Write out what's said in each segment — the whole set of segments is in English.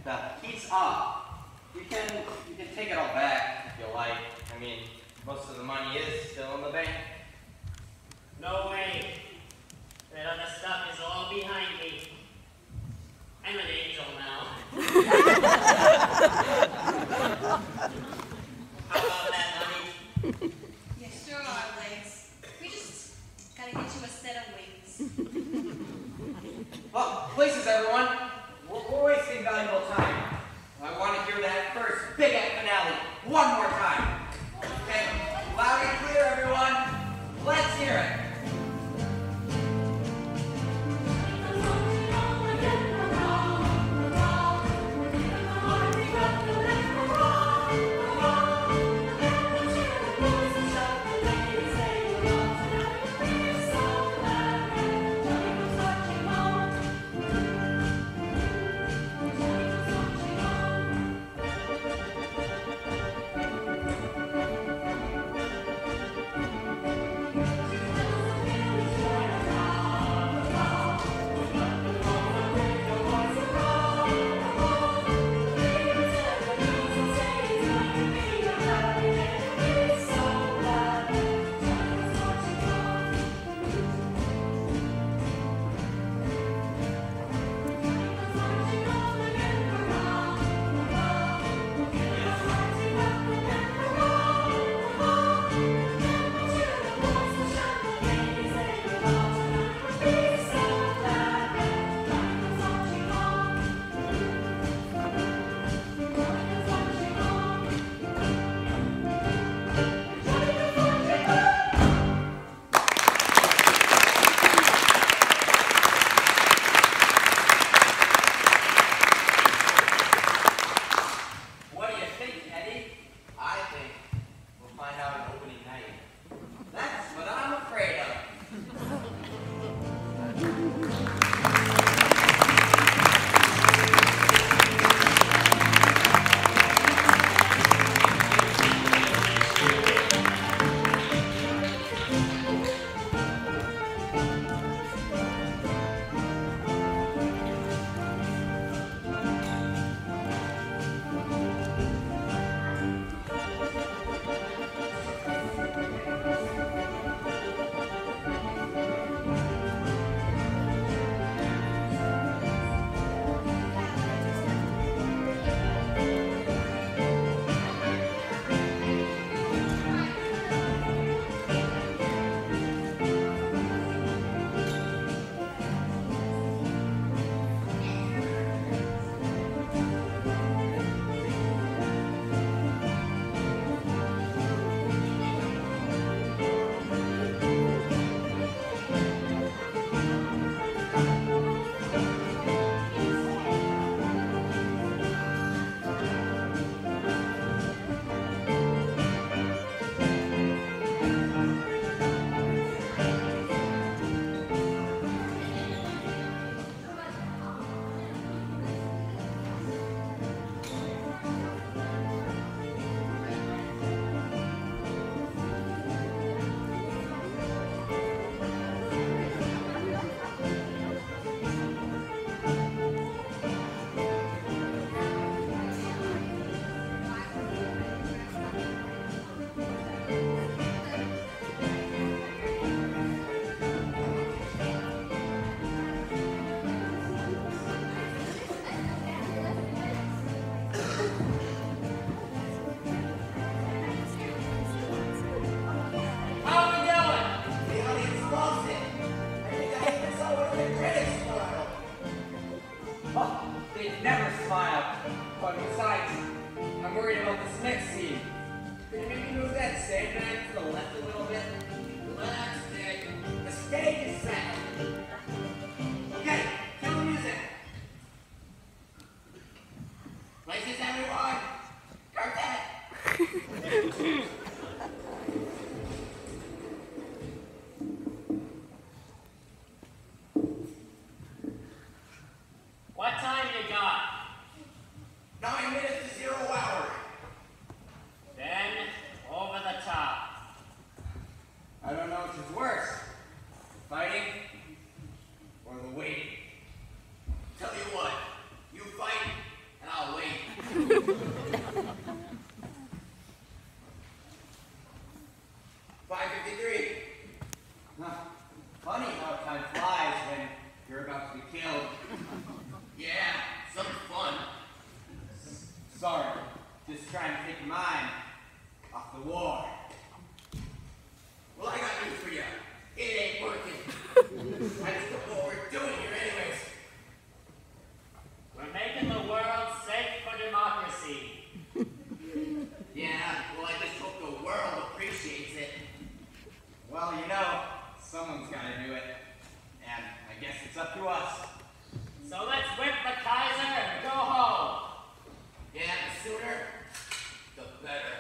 The heat's off. You can take it all back if you like. I mean, most of the money is still in the bank. No way. That other stuff is all behind me. I'm an angel now. How about that, honey? Yeah, sure are, Legs. We just gotta get you a set of wings. Well, places, everyone. We're wasting valuable time. I want to hear that first big act finale one more time. Okay, loud and clear, everyone. Let's hear it. What time you got? 9 minutes to 0 hour. Then, over the top. I don't know which is worse, fighting or the waiting. Tell you what, you fight and I'll $5:53. Funny how time flies when you're about to be killed. Yeah, some fun. Sorry, just trying to take your mind off the war. Well, I got news for you. It ain't working. I just don't know what we're doing here anyways. We're making the world safe for democracy. Yeah, well, I just hope the world appreciates it. Well, you know, someone's got to do it. And I guess it's up to us. So let's whip the Kaiser and go home. Yeah, the sooner, the better.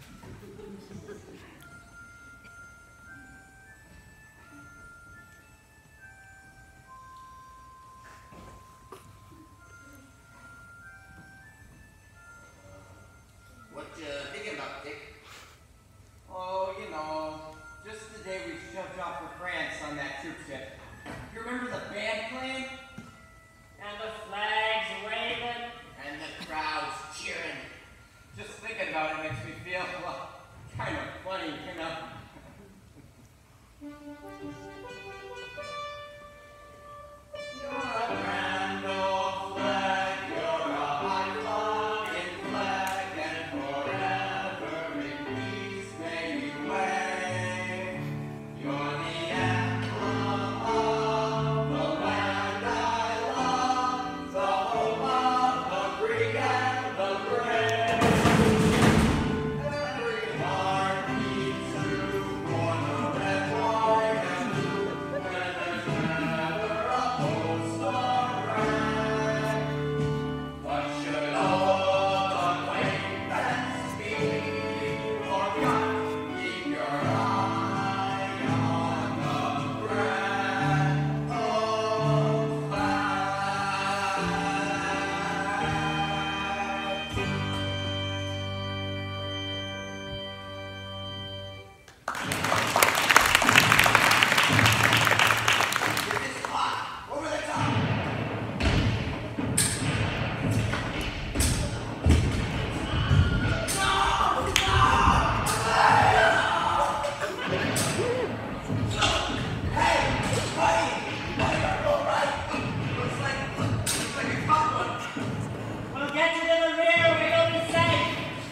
What you thinking about, Dick? Oh, you know, just the day we shoved off for France on that troop ship. You remember the band playing? And the flags waving. And the crowds cheering. Just thinking about it makes me feel, well, kind of funny, you know? You're a grand old flag, you're a high-flying flag, and forever in peace may you wave. You're the emblem of the land I love, the hope of the Greek and the brave. Every heart beats true for the red, white, and blue, when there's never a post or rank. What should old acquaintance be? Forgot, keep your eye on the grand old flag. Get this hot, over the top. We'll get you to the rear where you'll be safe.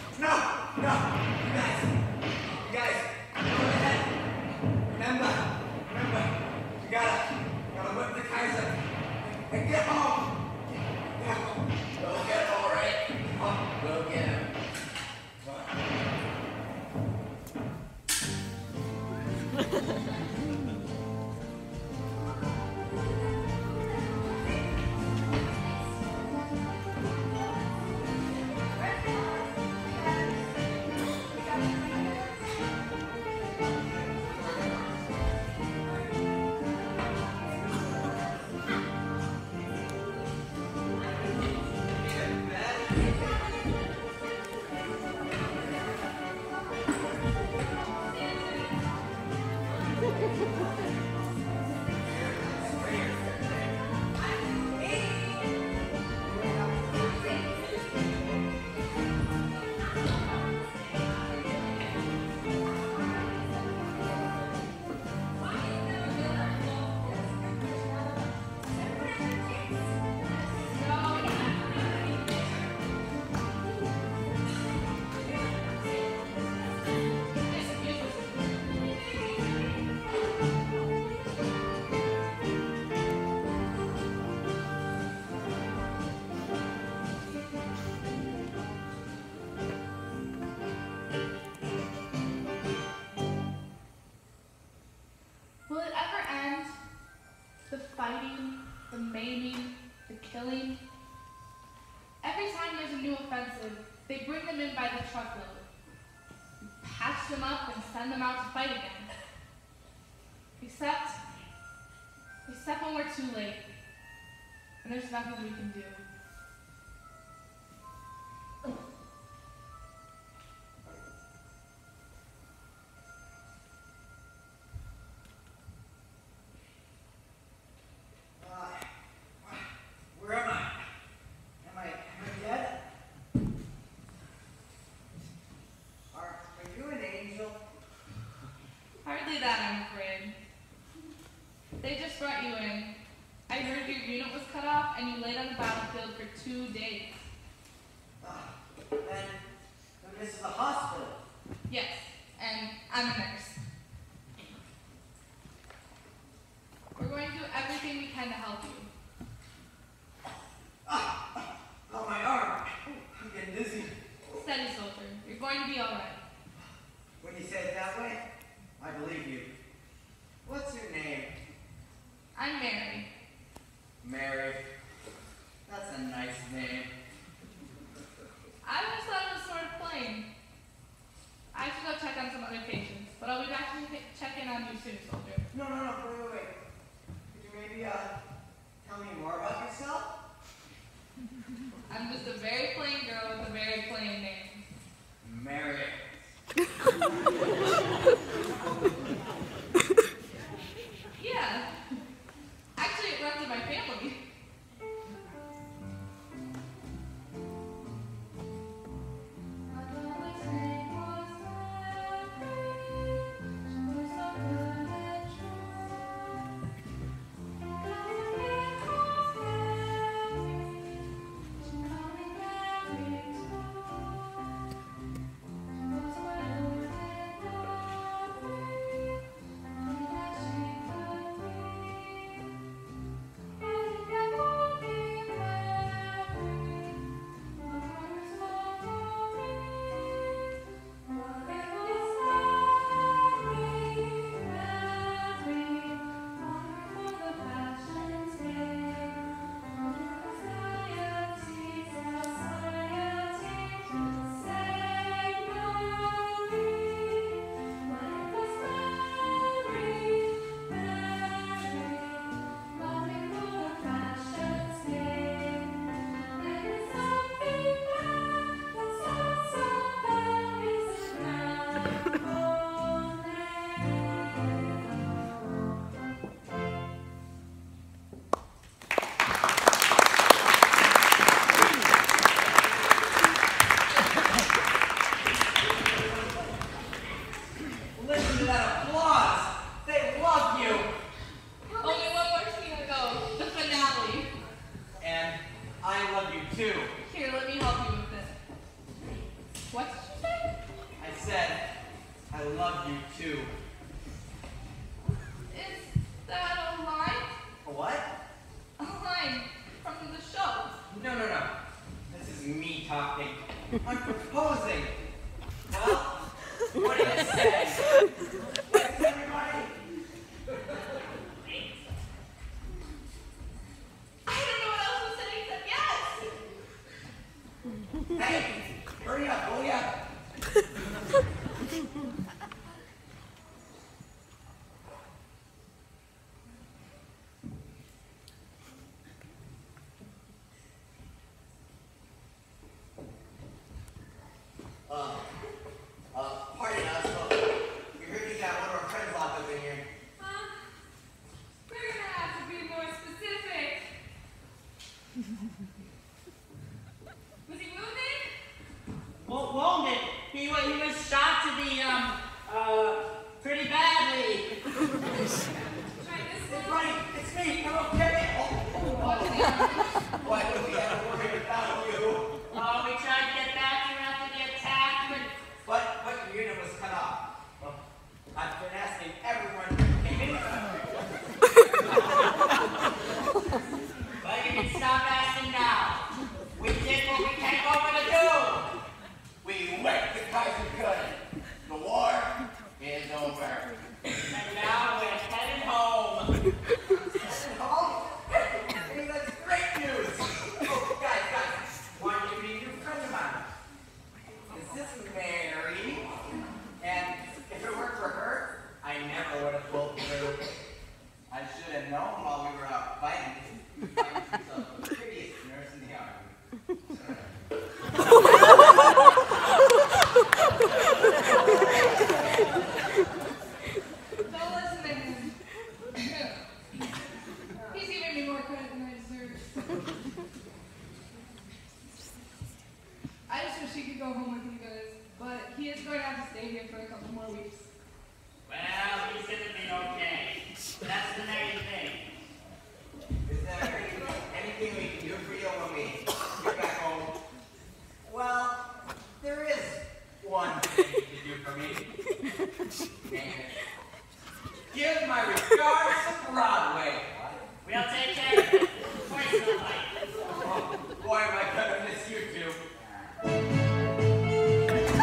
You guys, go ahead. Remember, you gotta whip the Kaiser and get home. We'll get him, all right? We'll get him. Will it ever end? The fighting, the maiming, the killing? Every time there's a new offensive, they bring them in by the truckload. Patch them up and send them out to fight again. Except when we're too late, and there's nothing we can do. Where am I? Am I dead? 2 days. Then this is a hospital. Yes, and I'm a nurse. We're going to do everything we can to help you. Oh, my arm. I'm getting dizzy. Steady, soldier. You're going to be all right. When you say it that way, I believe you. What's your name? I'm Mary. Mary. That's a nice name. I just thought it was sort of plain. I should go check on some other patients, but I'll be back to check in on you soon, soldier. No, wait. Could you maybe, tell me more about yourself? I'm just a very plain girl with a very plain name. Mary. Yeah. Actually, it runs in my family. Listen to that applause. They love you. Only one more scene to go. The finale. And I love you too. Here, let me help you with it. What did you say? I said, I love you too. Is that a line? A what? A line from the show. No. This is me talking. I'm proposing. Well, what do you say? Thanks, everybody. I don't know what else to say except yes! Hey, hurry up, will ya? Pardon us, but we heard you got one of our friends locked up in here. We're gonna have to be more specific. Was he wounded? Wounded. He was shot to the, pretty badly. Try this It's one. Ronnie, it's me, I'm okay. Why would we ever worry about you? Oh, we tried to get back here after the attack, but But your unit was cut off. Well, I've been asking everyone who came in. well, you can stop asking now. We did what we came over to do. We wrecked the Kaiser good. The war is over. And now we're headed home. Heading home? Hey, that's great news. Oh, guys, want to meet a new friend of mine. Is this Mary? And if it weren't for her, I never would have pulled through. I should have known while we were out fighting. You find yourself the prettiest nurse in the army. Don't listen to him. He's giving me more credit than I deserve. I just wish he could go home with you guys, but he is going to have to stay here for a couple more weeks. Well, he's gonna be okay. That's the main thing. Is there anything we can do for you when we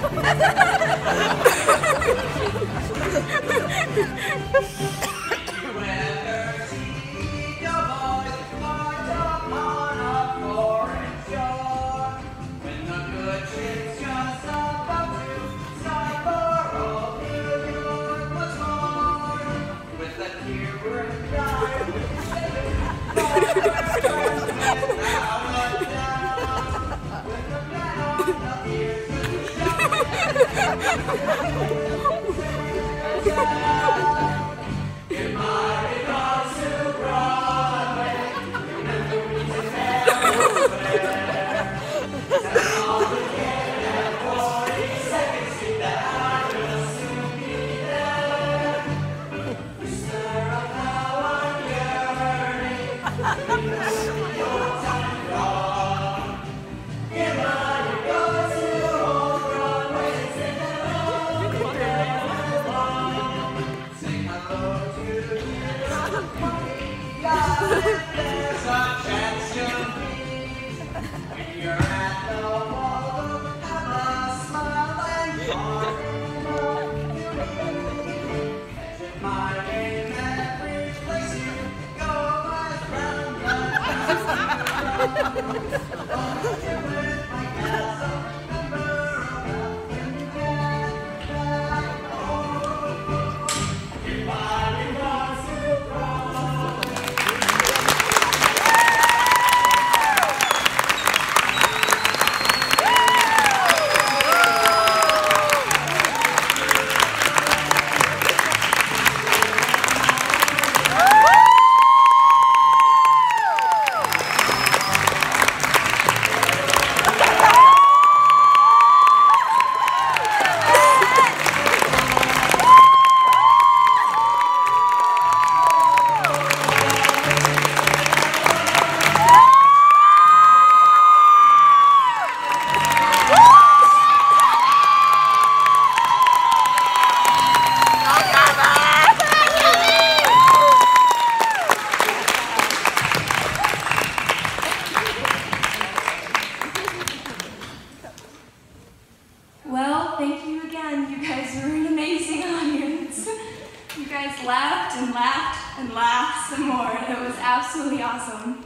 Well, thank you again. You guys were an amazing audience. You guys laughed and laughed and laughed some more. It was absolutely awesome.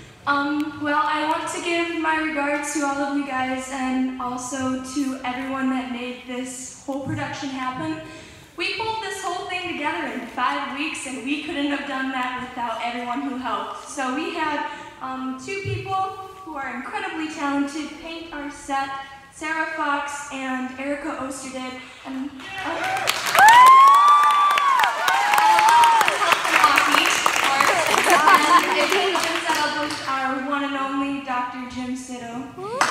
Well, I want to give my regards to all of you guys and also to everyone that made this whole production happen. We pulled this whole thing together in 5 weeks, and we couldn't have done that without everyone who helped. So we had 2 people who are incredibly talented paint our set, Sarah Fox and Erica Osterday, and our one and only Dr. Jim Sitto.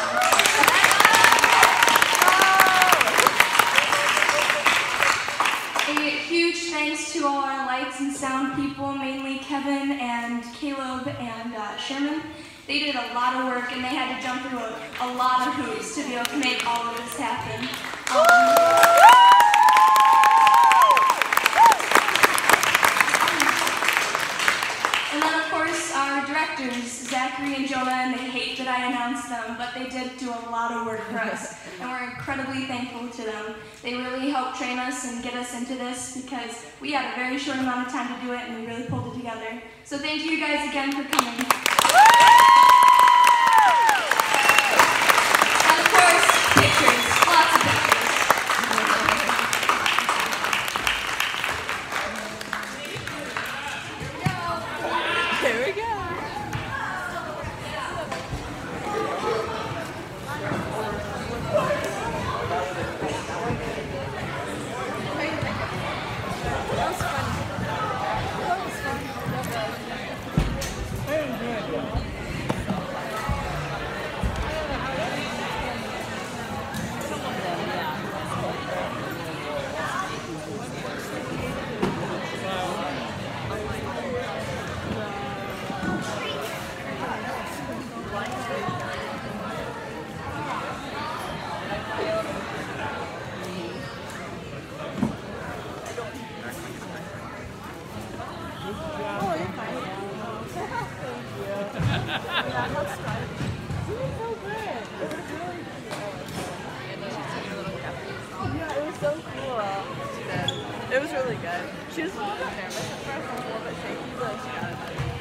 A huge thanks to all our lights and sound people, mainly Kevin and Caleb and Sherman. They did a lot of work, and they had to jump through a lot of hoops to be able to make all of this happen. And then, of course, our directors, Zachary and Jonah, and they hate that I announced them, but they did do a lot of work for us, and we're incredibly thankful to them. They really helped train us and get us into this because we had a very short amount of time to do it, and we really pulled it together. So thank you guys again for coming. And of course, pictures, lots of pictures. Here we go. That was fun. Very good. She was a little bit nervous at first, and a little bit shaky, but she got it.